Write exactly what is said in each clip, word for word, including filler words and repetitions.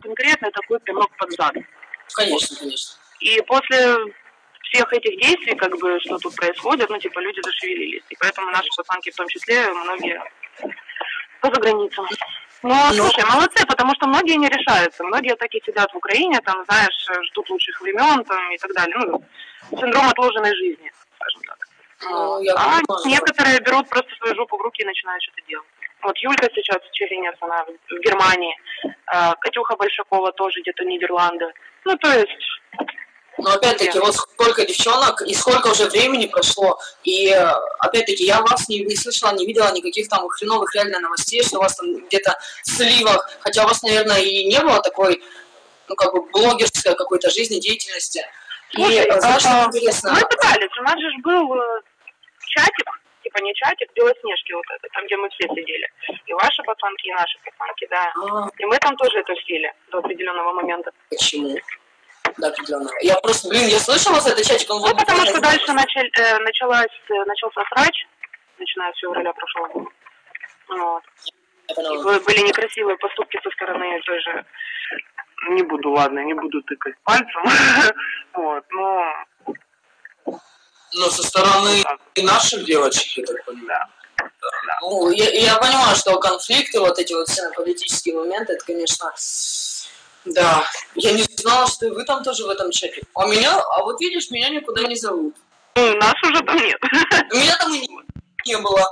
конкретный такой пинок под зад. Конечно, конечно. И после всех этих действий, как бы, что тут происходит, ну, типа, люди зашевелились. И поэтому наши пацанки в том числе, многие по заграницам. Ну, слушай, молодцы, потому что многие не решаются. Многие так и сидят в Украине, там, знаешь, ждут лучших времен, там, и так далее. Ну, синдром отложенной жизни, скажем так. Ну, я а понимаю, некоторые да. берут просто свою жопу в руки и начинают что-то делать. Вот Юлька сейчас, Черенец, она в Германии. Катюха Большакова тоже где-то Нидерланды. Ну, то есть... Но опять-таки, вот сколько девчонок и сколько уже времени прошло, и опять-таки я вас не, не слышала, не видела никаких там хреновых реально новостей, что у вас там где-то в сливах, хотя у вас, наверное, и не было такой, ну, как бы блогерской какой-то жизнедеятельности. Слушай, и, знаешь, а, интересно... Мы пытались, у нас же был чатик, типа не чатик, Белоснежки вот это, там, где мы все сидели. И ваши пацанки, и наши пацанки, да. А. И мы там тоже это сели до определенного момента. Почему? До определенного. Я просто, блин, я слышала за этот чатик, он... Ну, вот потому что дальше начал, э, началась, начался срач, начиная с февраля прошлого года. Вот. И были некрасивые поступки со стороны той же... Не буду, ладно, не буду тыкать пальцем. Вот, но... Но со стороны и наших девочек, я так понимаю. Да. Да. Ну, я, я понимаю, что конфликты, вот эти вот все политические моменты, это, конечно... Да, я не знала, что и вы там тоже в этом чате. А меня, а вот видишь, меня никуда не зовут. Ну, нас уже там нет. Меня там и не, не было.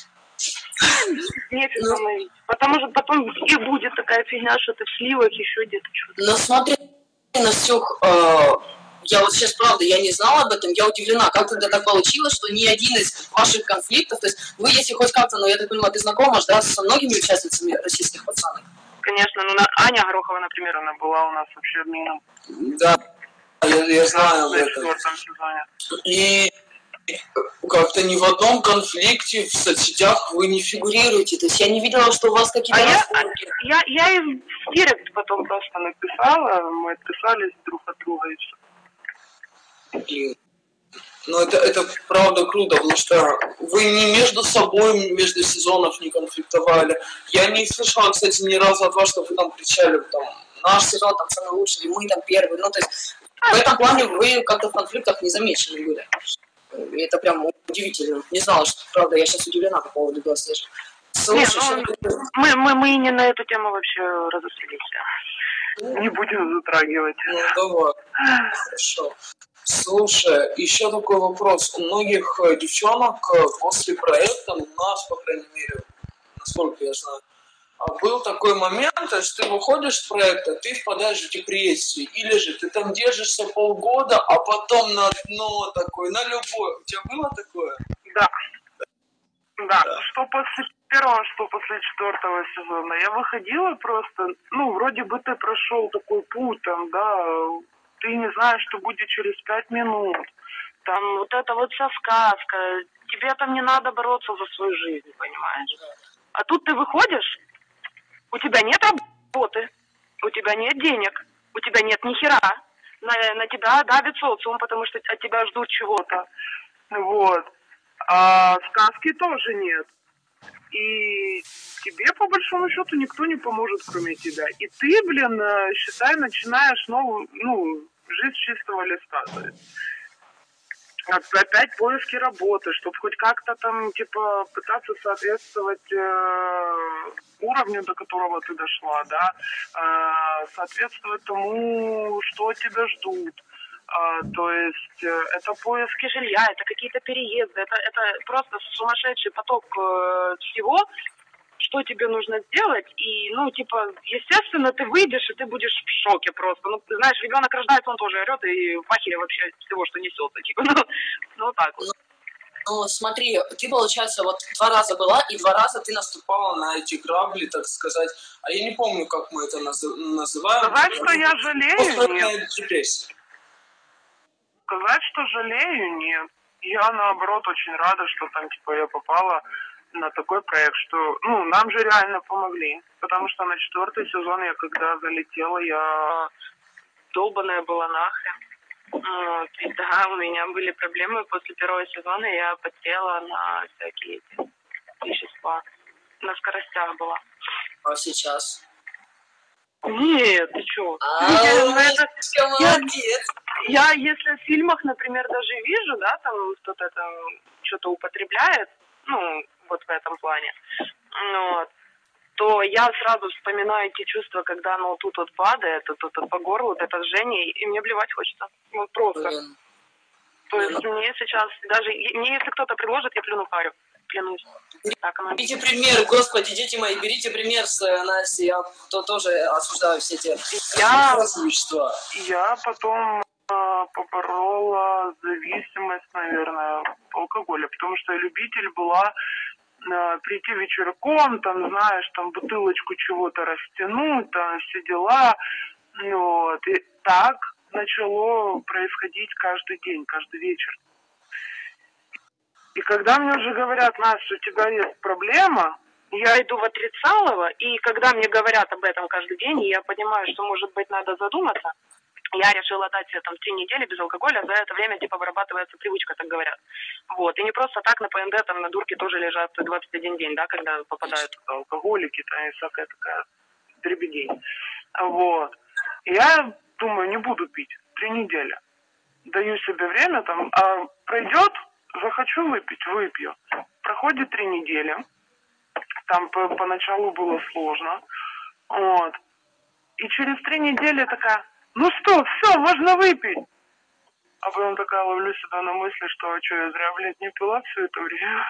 Нет, ну, потому что потом и будет такая фигня, что ты в сливах еще где-то что-то. Ну смотри, Настюх, э, я вот сейчас, правда, я не знала об этом, я удивлена, как тогда так получилось, что ни один из ваших конфликтов, то есть вы, если хоть как-то, ну я так понимаю, ты знакома, да, со многими участницами российских пацанов? Конечно, ну Аня Горохова, например, она была у нас вообще админом. Да, я, я знаю об этом. И как-то ни в одном конфликте в соцсетях вы не фигурируете. То есть я не видела, что у вас какие-то... А я, я, я и в директ потом просто написала, мы отписались друг от друга и все. Блин. Ну это, это правда круто, потому что вы не между собой, между сезонов не конфликтовали. Я не слышала, кстати, ни разу от вас, что вы там кричали, там, наш сезон там самый лучший, мы там первый. Ну, то есть в этом плане вы как-то в конфликтах не замечены были. И это прям удивительно. Не знала, что, правда, я сейчас удивлена по поводу Белоснежки. Слушай, ну, мы, мы, мы не на эту тему вообще разошлись. Не будем затрагивать. Ну, давай. Хорошо. Слушай, еще такой вопрос. У многих девчонок после проекта, у нас, по крайней мере, насколько я знаю, был такой момент, что ты выходишь с проекта, ты впадаешь в депрессию, или же ты там держишься полгода, а потом на дно такое, на любое. У тебя было такое? Да. Да, да. Что после первого, что после четвертого сезона. Я выходила просто, ну, вроде бы ты прошел такой путь, там, да, ты не знаешь, что будет через пять минут. Там вот это вот вся сказка. Тебе там не надо бороться за свою жизнь, понимаешь? А тут ты выходишь, у тебя нет работы, у тебя нет денег, у тебя нет ни хера. На, на тебя давит социум, потому что от тебя ждут чего-то. Вот. А сказки тоже нет. И тебе, по большому счету, никто не поможет, кроме тебя. И ты, блин, считай, начинаешь новую, ну, жизнь с чистого листа. То есть. Опять поиски работы, чтобы хоть как-то там, типа, пытаться соответствовать э, уровню, до которого ты дошла, да, э, соответствовать тому, что от тебя ждут. Uh, то есть uh, это поиски жилья, это какие-то переезды, это, это просто сумасшедший поток uh, всего, что тебе нужно сделать. И, ну, типа, естественно, ты выйдешь, и ты будешь в шоке просто. Ну, ты знаешь, ребенок рождается, он тоже орет, и в ахере вообще всего, что несется. Типа, ну, ну, вот так вот. Ну, смотри, ты, получается, вот два раза была, и два раза ты наступала на эти грабли, так сказать. А я не помню, как мы это наз- называем. Сказать, что я жалею, нет. Депрессия. Сказать, что жалею, нет. Я, наоборот, очень рада, что там, типа, я попала на такой проект, что, ну, нам же реально помогли. Потому что на четвертый сезон я, когда залетела, я долбаная была нахрен. Вот. И да, у меня были проблемы после первого сезона, я подсела на всякие вещества. На скоростях была. А сейчас? Нет, ты чё? А, Я, умничка, я, молодец. я, если в фильмах, например, даже вижу, да, там кто-то там что-то употребляет, ну, вот в этом плане, ну, вот, то я сразу вспоминаю эти чувства, когда оно тут вот падает, тут вот по горлу, вот это жжение, и мне блевать хочется. Вот просто. Блин. То есть мне сейчас, даже, мне если кто-то предложит, я плюну парю. Клянусь. Так оно. Берите пример, господи, дети мои, берите пример с Настей, я то, тоже осуждаю все эти я, вещества. Я потом э, поборола зависимость, наверное, алкоголя, потому что я любитель была э, прийти вечерком, там, знаешь, там бутылочку чего-то растянуть, там все дела, вот, и так начало происходить каждый день, каждый вечер. И когда мне уже говорят, Настя, у тебя есть проблема, я иду в отрицалово, и когда мне говорят об этом каждый день, и я понимаю, что, может быть, надо задуматься, я решила дать себе там три недели без алкоголя, а за это время, типа, вырабатывается привычка, так говорят. Вот, и не просто так на ПНД, там, на дурке тоже лежат двадцать один день, да, когда попадают алкоголики, там, и всякая такая дребедень. Вот. И я думаю, не буду пить три недели. Даю себе время, там, а пройдет, захочу выпить, выпью. Проходит три недели. Там по поначалу было сложно. Вот. И через три недели такая, ну что, все, можно выпить. А потом такая ловлю себя на мысли, что, а что, я зря, блядь, не пила все это время.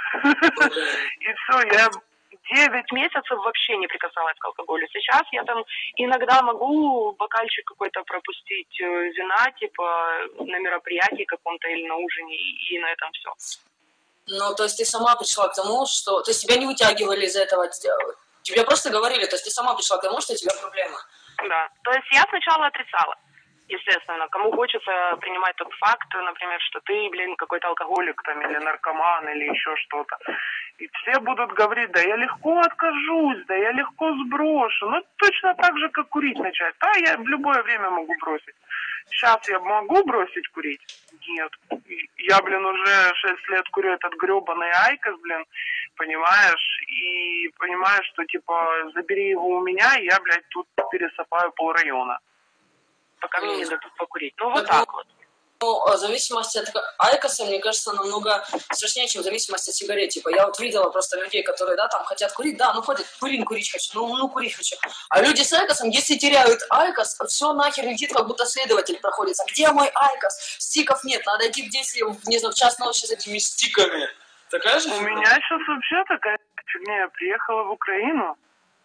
И все, я девять месяцев вообще не прикасалась к алкоголю. Сейчас я там иногда могу бокальчик какой-то пропустить вина, типа на мероприятии каком-то или на ужине, и, и на этом все. Ну, то есть ты сама пришла к тому, что... То есть тебя не вытягивали из этого, тебе просто говорили, то есть ты сама пришла к тому, что у тебя проблема. Да, то есть я сначала отрицала. Естественно, кому хочется принимать тот факт, например, что ты, блин, какой-то алкоголик там, или наркоман, или еще что-то. И все будут говорить, да я легко откажусь, да я легко сброшу. Ну, точно так же, как курить начать. Да, я в любое время могу бросить. Сейчас я могу бросить курить? Нет. Я, блин, уже шесть лет курю этот гребаный айкос, блин, понимаешь? И понимаешь, что, типа, забери его у меня, и я, блядь, тут пересыпаю полрайона. Пока мне не дадут покурить. Ну, вот так вот. Ну, зависимость от айкоса, мне кажется, намного страшнее, чем зависимость от сигарет. Типа, я вот видела просто людей, которые, да, там хотят курить, да, ну ходят, курить, курить хочу, ну, ну, курить хочу. А люди с айкосом, если теряют айкос, все нахер летит, как будто следователь проходится. Где мой айкос? Стиков нет, надо идти в десять, не знаю, в час ночи с этими стиками. Такая же? У меня сейчас вообще такая фигня. Я приехала в Украину,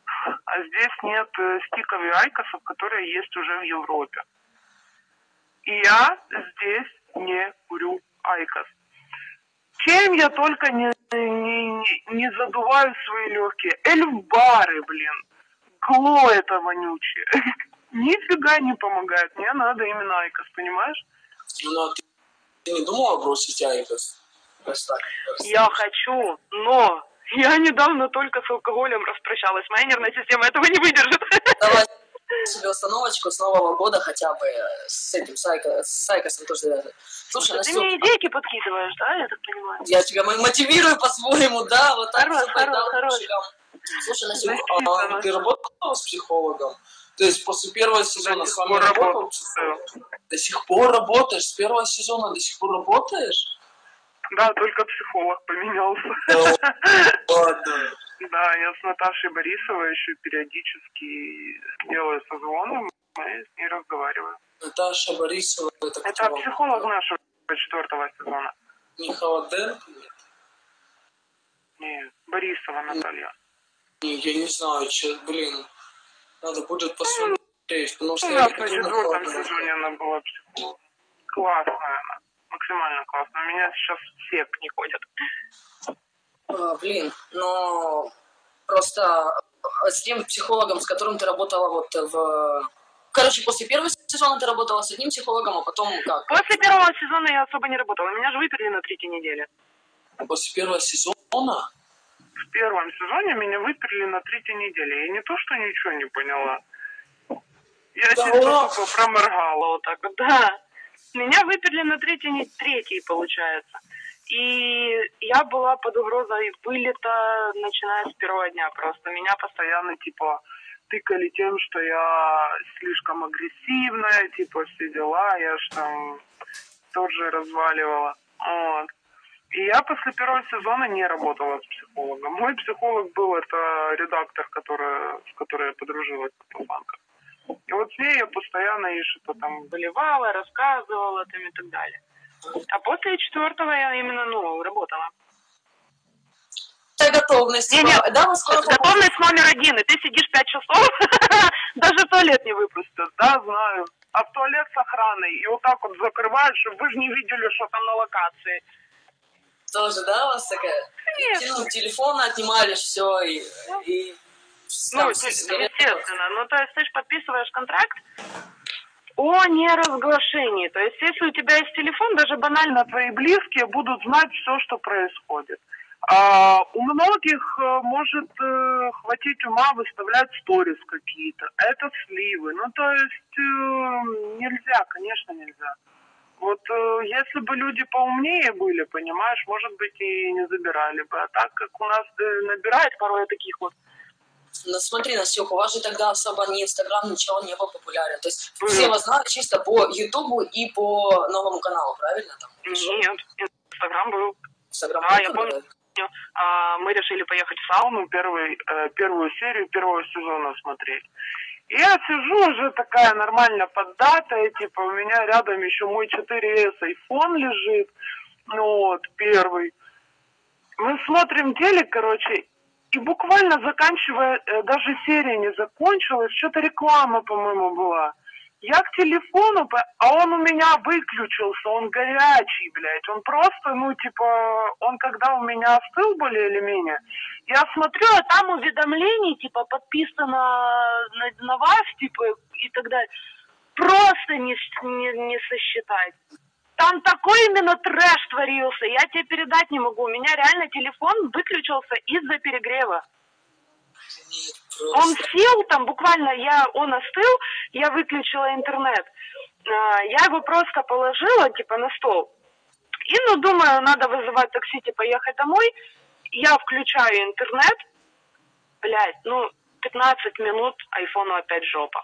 а здесь нет стиков и айкосов, которые есть уже в Европе. И я здесь не курю айкос. Чем я только не, не, не, не задуваю свои легкие. Эльфбары, блин. Гло это вонючее. Нифига не помогает. Мне надо именно айкос, понимаешь? Ну, ты, ты не думала бросить айкос? Я хочу, но я недавно только с алкоголем распрощалась. Моя нервная система этого не выдержит. Давай себе установочку с Нового года хотя бы с этим сайко, с сайкосом тоже. Слушай, ты Настюк, мне идейки подкидываешь, да, я так понимаю? Я тебя мотивирую по-своему, да, вот так. Хорош, супер, хорош, да, хорош. Слушай, Настюк, а ты работала с психологом? То есть после первого сезона с вами работал психолог? До сих пор работаешь? С первого сезона до сих пор работаешь? Да, только психолог поменялся. Да, ладно. Да, я с Наташей Борисовой еще периодически делаю созвоны, мы с ней разговариваем. Наташа Борисова, это кто? Это психолог нашего четвертого сезона. Не Холоденко? Нет. Нет, Борисова Наталья. Не, я не знаю, че, блин. Надо будет посмотреть, потому что У я нас не на помню четвертом Холоденко. сезоне она была психолог. Классная она, максимально классная. У меня сейчас все к ней ходят. А, блин, но просто с тем психологом, с которым ты работала вот в... Короче, после первого сезона ты работала с одним психологом, а потом как? После первого сезона я особо не работала. Меня же выперли на третьей неделе. После первого сезона? В первом сезоне меня выперли на третьей неделе. Я не то, что ничего не поняла. Я Да чисто ладно? только проморгала вот так вот. Да. Меня выперли на третьей, не третьей, получается. И я была под угрозой вылета, начиная с первого дня. Просто меня постоянно, типа, тыкали тем, что я слишком агрессивная, типа все дела, я ж там тоже разваливала. Вот. И я после первого сезона не работала с психологом. Мой психолог был это редактор, который, с которой я подружилась в банках. И вот с ней я постоянно ей что-то там выливала, рассказывала там и так далее. А после четвертого я именно, ну, работала. Готовность. Не, нет, да, скоро готовность номер один. И ты сидишь пять часов, даже в туалет не выпустят, да, знаю. А в туалет с охраной. И вот так вот закрываешь, чтобы вы же не видели, что там на локации. Тоже, да, у вас такая? Конечно. Телефон отнимали, все, и... и ну, естественно. Ну, то есть ты же подписываешь контракт о неразглашении. То есть если у тебя есть телефон, даже банально твои близкие будут знать все, что происходит. А у многих может э, хватить ума выставлять сторис какие-то. Это сливы. Ну, то есть э, нельзя, конечно, нельзя. Вот э, если бы люди поумнее были, понимаешь, может быть, и не забирали бы. А так как у нас э, набирает порой таких вот. Ну смотри, Настюха, у вас же тогда особо ни Инстаграм, ничего не был популярен. То есть mm. все вас знают чисто по Ютубу и по новому каналу, правильно? Там, Нет, Инстаграм был. Инстаграм а, я помню, а, мы решили поехать в сауну, первый, э, первую серию первого сезона смотреть. И я сижу уже такая нормально поддатая, типа у меня рядом еще мой четыре эс айфон лежит, ну вот, первый. Мы смотрим телек, короче, и буквально заканчивая, э, даже серия не закончилась, что-то реклама, по-моему, была. Я к телефону, а он у меня выключился, он горячий, блядь. Он просто, ну, типа, он когда у меня остыл более или менее, я смотрю, а там уведомления, типа, подписано на, на вас, типа, и так далее. Просто не, не, не сосчитать. Там такой именно трэш творился, я тебе передать не могу. У меня реально телефон выключился из-за перегрева. Он сел там, буквально я, он остыл, я выключила интернет. Я его просто положила, типа, на стол. И, ну, думаю, надо вызывать такси, типа, ехать домой. Я включаю интернет. Блядь, ну, пятнадцать минут, айфону опять жопа.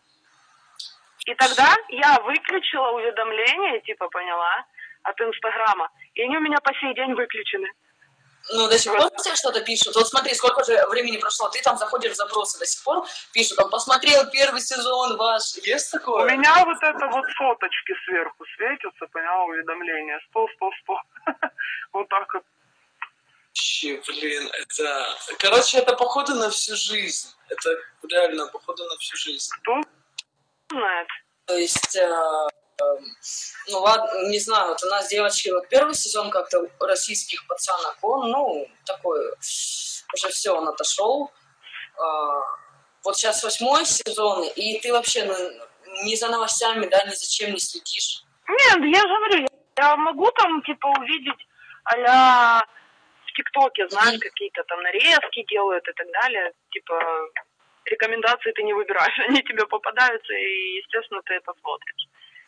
И тогда я выключила уведомления, типа, поняла, от Инстаграма. И они у меня по сей день выключены. Ну, до сих пор тебе что-то пишут. Вот смотри, сколько же времени прошло, ты там заходишь в запросы, до сих пор пишут, там, посмотрел первый сезон ваш. Есть такое? У меня вот это вот соточки сверху светятся, поняла, уведомления. Сто, сто, сто. Вот так вот. Че, блин, это... Короче, это походу на всю жизнь. Это реально походу на всю жизнь. Кто знает? То есть... Э... Ну ладно, не знаю, вот у нас девочки, вот первый сезон как-то российских пацанок, он, ну, такой, уже все, он отошел. А, вот сейчас восьмой сезон, и ты вообще, ну, ни за новостями, да, ни за чем не следишь. Нет, я же говорю, я могу там, типа, увидеть а-ля в ТикТоке, знаешь, mm-hmm. какие-то там нарезки делают и так далее, типа, рекомендации ты не выбираешь, они тебе попадаются, и, естественно, ты это смотришь.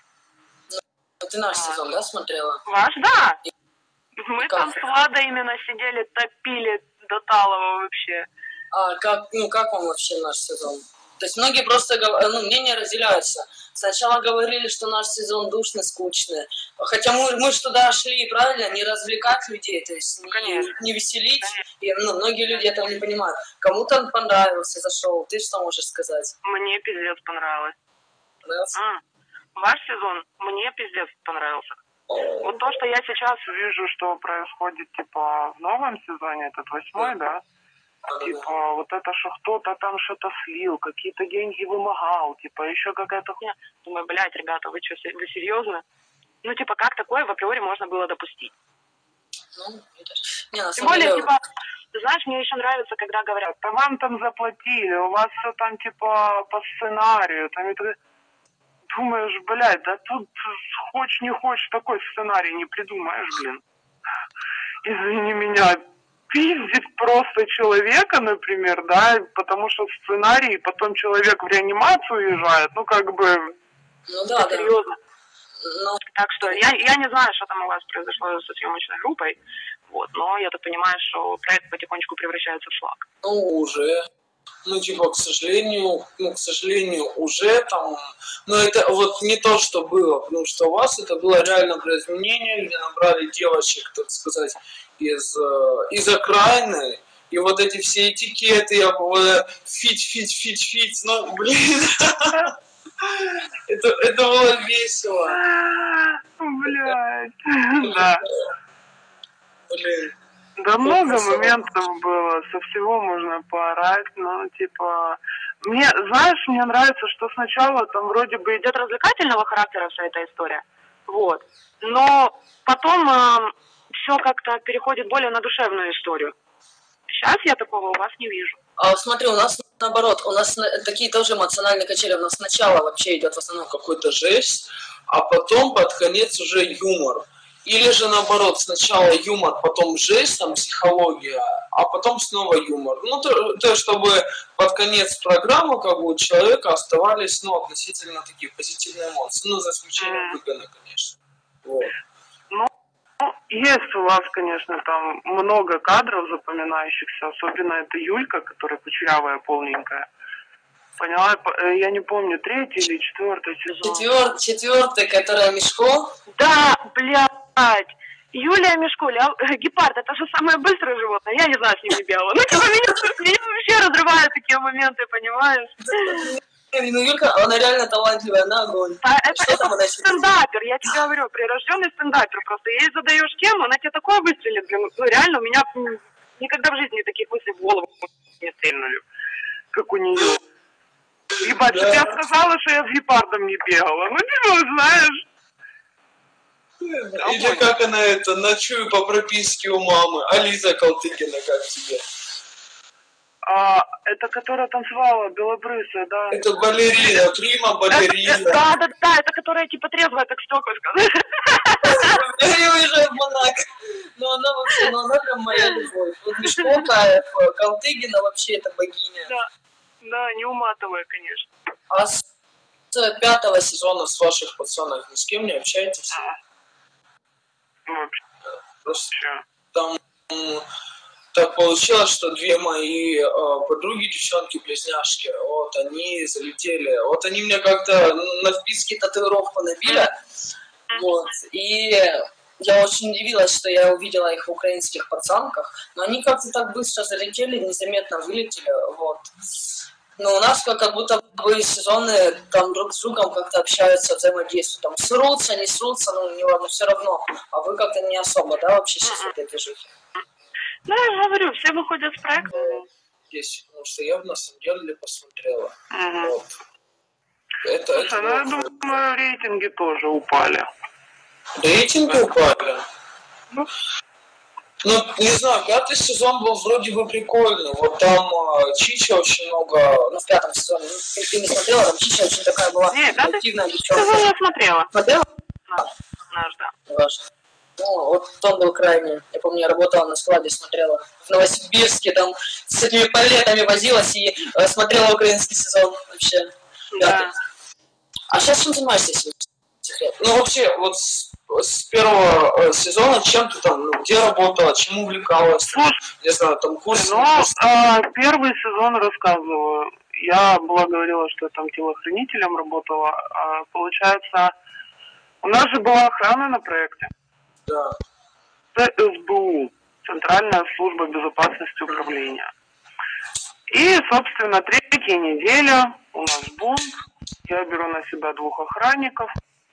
Ты наш а. сезон, да, смотрела? Ваш, да. Мы как? Там с Владой именно сидели, топили до талого вообще. А как, ну, как вам вообще наш сезон? То есть многие просто, ну, мнения разделяются. Сначала говорили, что наш сезон душный, скучный. Хотя мы, мы же туда шли, правильно, не развлекать людей, то есть не, не веселить. И, ну, многие люди этого не понимают. Кому-то он понравился, зашел. Ты что можешь сказать? Мне пиздец понравилось. Понравился? А. Ваш сезон мне пиздец понравился. Вот то, что я сейчас вижу, что происходит, типа, в новом сезоне, этот восьмой, да? Типа, вот это, что кто-то там что-то слил, какие-то деньги вымогал, типа, еще какая-то хуйня. Думаю, блядь, ребята, вы что, вы серьезно? Ну, типа, как такое в априори можно было допустить? Ну, не, на Тем более, деле... типа, ты знаешь, мне еще нравится, когда говорят, да вам там заплатили, у вас все там, типа, по сценарию, там это... Думаешь, блядь, да тут хочешь не хочешь, такой сценарий не придумаешь, блин. Извини меня, пиздит просто человека, например, да, потому что сценарий, потом человек в реанимацию уезжает, ну как бы, ну, да, серьезно. Да. Но... Так что я, я не знаю, что там у вас произошло со съемочной группой, вот, но я так понимаю, что проект потихонечку превращается в шлак. Ну, уже. Ну, типа, к сожалению, ну, к сожалению, уже там, но это вот не то, что было, потому что у вас это было реально изменение, где набрали девочек, так сказать, из, из окраины, и вот эти все этикеты, я говорю, фить, фить, фить, фить, ну, блин, это, это было весело. Блядь, да. Блин. Да много моментов было, со всего можно поорать, но типа... Мне, знаешь, мне нравится, что сначала там вроде бы идет развлекательного характера вся эта история, вот, но потом э, все как-то переходит более на душевную историю. Сейчас я такого у вас не вижу. А смотри, у нас наоборот, у нас такие тоже эмоциональные качели, у нас сначала вообще идет в основном какой-то жесть, а потом под конец уже юмор. Или же наоборот, сначала юмор, потом жесть, там психология, а потом снова юмор. Ну, то, то чтобы под конец программы, как бы, у человека оставались, ну, относительно такие позитивные эмоции. Ну, за исключением Выгона, конечно. Вот. Ну, есть у вас, конечно, там много кадров запоминающихся, особенно это Юлька, которая кучерявая, полненькая. Поняла? Я не помню, третий или четвертый сезон. Четвертый, четвертый, которая Мишко? Да, блядь. Юлия Мишкуля, гепард, это же самое быстрое животное, я не знаю, с ним не бегала. Ну, типа, меня, меня вообще разрывают такие моменты, понимаешь? Ну, Юлька, она реально талантливая, она огонь. А это, это стендапер, я тебе говорю, прирожденный стендапер. Просто ей задаешь тему, она тебе такое выстрелит, блин, ну, реально, у меня никогда в жизни таких мыслей в голову не стрельнули, как у нее. Ебать, да. Я сказала, что я с гепардом не бегала. Ну, ты его знаешь. Или как она это, ночую по прописке у мамы. Ализа Калтыгина, как тебе? А, это которая танцевала, белобрысая, да. Это балерина, прима балерина. Это, да, да, да, это которая типа трезвая, так столько сказать. Я уезжаю в Монако. Но она вообще, ну она прям моя любовь. Вот Мишко Каев, Калтыгина вообще это богиня. Да, да, не уматывая, конечно. А с пятого сезона с ваших пацанов ни с кем не общаетесь? Вообще. Просто там так получилось, что две мои э, подруги, девчонки-близняшки, вот они залетели, вот они мне как-то на вписке татуировку набили, вот, и я очень удивилась, что я увидела их в украинских пацанках, но они как-то так быстро залетели, незаметно вылетели, вот. Но у нас как, как будто бы сезоны там друг с другом как-то общаются, взаимодействуют, там срутся, не срутся, ну не ладно, все равно. А вы как-то не особо, да, вообще сейчас в этой движухе? Ну, я говорю, все выходят с проекта. Есть, потому что я на самом деле посмотрела. Угу. Вот. Это, Слушай, это ну, я думаю, рейтинги тоже упали. Рейтинги упали? Ну, ну, не знаю, пятый сезон был вроде бы прикольный. Вот там э, Чича очень много... Ну, в пятом сезоне. Ты, ты не смотрела? Там Чича очень такая была активная девчонка. Сезон я смотрела. Смотрела? Наш, наш, да. Важно. Ну, вот он был крайне. Я помню, я работала на складе, смотрела. В Новосибирске там с этими палетами возилась и э, смотрела украинский сезон вообще. Да. А сейчас чем занимаешься, если секрет? Ну, вообще, вот с, с первого э, сезона чем ты там, ну, где работала, чем увлекалась? Слушай, не знаю, там курсы. Ну, э, первый сезон рассказываю. Я была говорила, что я там телохранителем работала. А, получается, у нас же была охрана на проекте. Да. ЦСБУ, Центральная служба безопасности управления. И, собственно, третья неделя, у нас бунт. Я беру на себя двух охранников.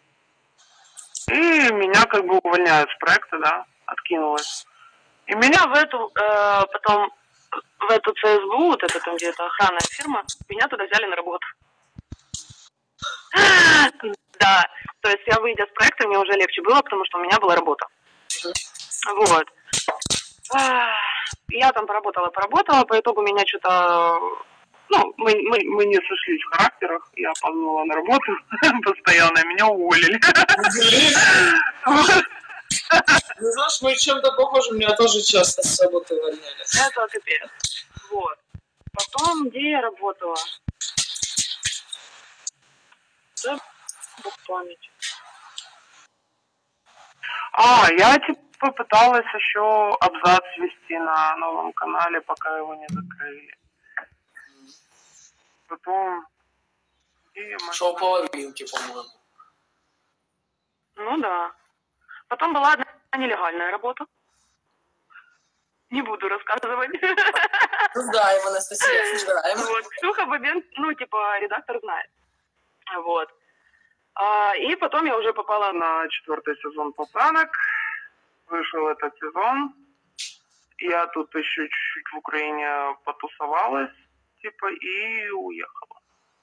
И меня как бы увольняют с проекта, да, откинулась. И меня в эту, э, потом, в эту ЦСБУ, вот это там где-то охранная фирма, меня туда взяли на работу. Да, то есть я, выйдя с проекта, мне уже легче было, потому что у меня была работа. Вот. Я там поработала, поработала, по итогу меня что-то... Ну, мы, мы, мы не сошлись в характерах, я позвала на работу постоянно, меня уволили. Ну, знаешь, мы чем-то похожи, меня тоже часто с работы увольняли. Это капец. Вот. Потом, где я работала? Да, бог память. А, я типа пыталась еще абзац вести на новом канале, пока его не закрыли. потом... И Шоу половинки, по-моему. Ну да. Потом была одна нелегальная работа. Не буду рассказывать. Знаем, Анастасия, знаем. Вот. Ксюха Бабен, ну, типа, редактор знает. Вот. А, и потом я уже попала на четвертый сезон «Пацанок». Вышел этот сезон. Я тут еще чуть-чуть в Украине потусовалась, типа, и уехала.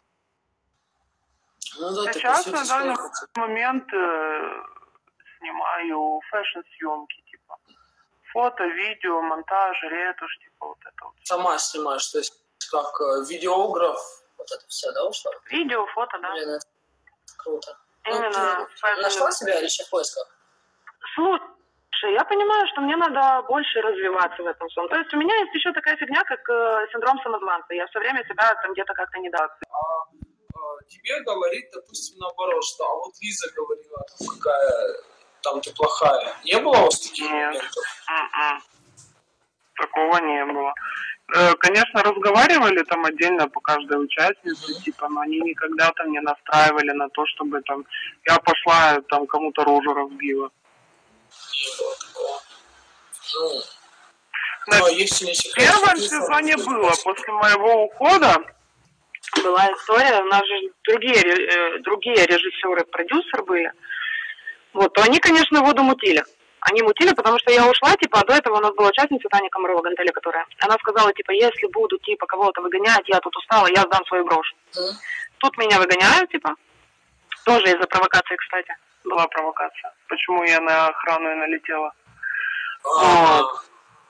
Ну, да, сейчас на данный момент э, снимаю фэшн-съемки, типа. Фото, видео, монтаж, ретушь, типа, вот это вот. Сама снимаешь, то есть как э, видеограф. Вот это все, да, ушло? Видео, фото, да. Блин, это круто. Именно. Ну, ты нашла себя или еще в поисках? Слушай, я понимаю, что мне надо больше развиваться в этом всем. То есть у меня есть еще такая фигня, как э, синдром самозванца. Я все время себя там где-то как-то недооцениваю. А, тебе говорит, допустим, наоборот, что а вот Лиза говорила, там, какая там ты плохая. Не было у вас таких Нет. моментов? Mm-mm. Такого не было. Э, конечно, разговаривали там отдельно по каждой участнице, mm-hmm. типа, но они никогда там не настраивали на то, чтобы там я пошла там кому-то рожу разбила. Не было такого. Ну, На но если не секрет, в первом сезоне было, после моего ухода была история, у нас же другие, э, другие режиссеры, продюсеры были, вот, то они, конечно, воду мутили. Они мутили, потому что я ушла, типа, а до этого у нас была участница Таня Комарова, Гантеля, которая, она сказала, типа, если буду, типа, кого-то выгонять, я тут устала, я сдам свою брошь. Mm. Тут меня выгоняют, типа, тоже из-за провокации, кстати, была провокация. Почему я на охрану и налетела. А-а-а. Вот.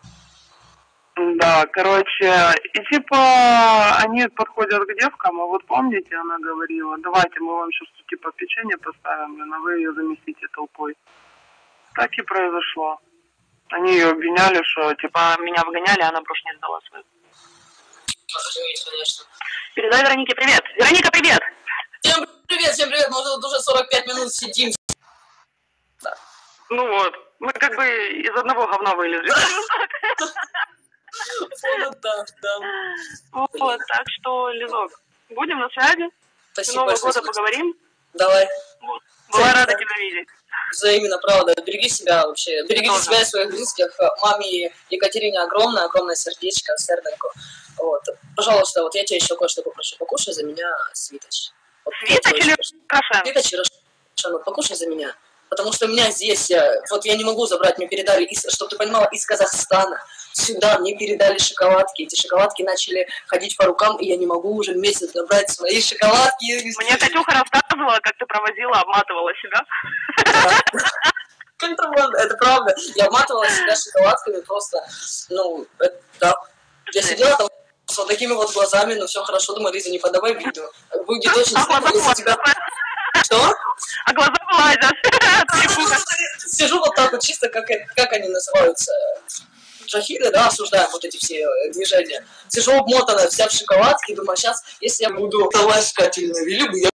Да, короче, и типа они подходят к девкам, а вот помните, она говорила, давайте мы вам сейчас типа печенье поставим, а вы ее заместите толпой. Так и произошло. Они ее обвиняли, что типа меня выгоняли, а она брошь не сдала свою. Охренеть, конечно. Передай Веронике привет. Вероника, привет! Всем привет, всем привет, мы тут уже сорок пять минут сидим. Да. Ну вот, мы как бы из одного говна вылезли. Вот так, да. Вот, так что, Лизок, будем на связи. Спасибо. Нового года поговорим. Давай. Была рада тебя видеть. Взаимно, правда. Береги себя вообще. Береги себя и своих близких. Маме Екатерине огромное, огромное сердечко, серденько. Вот. Пожалуйста, вот я тебя еще кое-что попрошу. Покушай за меня свиточ. Вот, Свиточ или Рошен? Свиточ и Рошен. Вот, покушай за меня. Потому что у меня здесь, вот я не могу забрать, мне передали, из, чтобы ты понимала, из Казахстана. Сюда мне передали шоколадки. Эти шоколадки начали ходить по рукам, и я не могу уже месяц набрать свои шоколадки. Мне Катюха рассказывала, как ты провозила, обматывала себя. Контрабанда, это правда. Я обматывала себя шоколадками просто, ну, это, да. Я сидела там с вот такими вот глазами, ну все хорошо, думаю, Лиза, не подавай видео. Будет очень стыдно, если тебя... Что? А глаза вылазят. Сижу вот так вот чисто, как, как они называются, джахиды, да, осуждаем вот эти все движения. Сижу обмотана вся в шоколадке, думаю, сейчас, если я буду ласкательно вели бы, я